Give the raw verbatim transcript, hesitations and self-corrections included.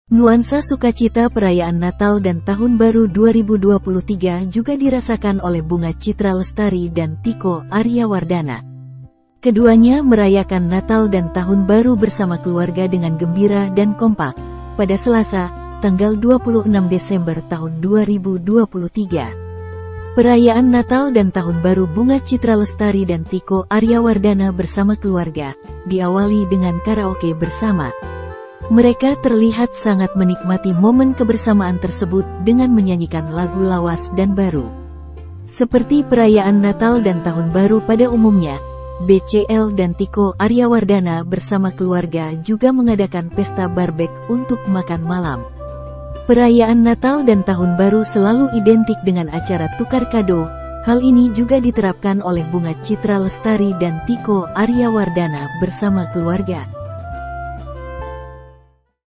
Nuansa sukacita perayaan Natal dan Tahun Baru dua ribu dua puluh tiga juga dirasakan oleh Bunga Citra Lestari dan Tiko Aryawardana. Keduanya merayakan Natal dan Tahun Baru bersama keluarga dengan gembira dan kompak pada Selasa, tanggal dua puluh enam Desember tahun dua ribu dua puluh tiga. Perayaan Natal dan Tahun Baru Bunga Citra Lestari dan Tiko Aryawardana bersama keluarga diawali dengan karaoke bersama. Mereka terlihat sangat menikmati momen kebersamaan tersebut dengan menyanyikan lagu lawas dan baru. Seperti perayaan Natal dan Tahun Baru pada umumnya, B C L dan Tiko Aryawardana bersama keluarga juga mengadakan pesta barbek untuk makan malam. Perayaan Natal dan Tahun Baru selalu identik dengan acara tukar kado. Hal ini juga diterapkan oleh Bunga Citra Lestari dan Tiko Aryawardana bersama keluarga.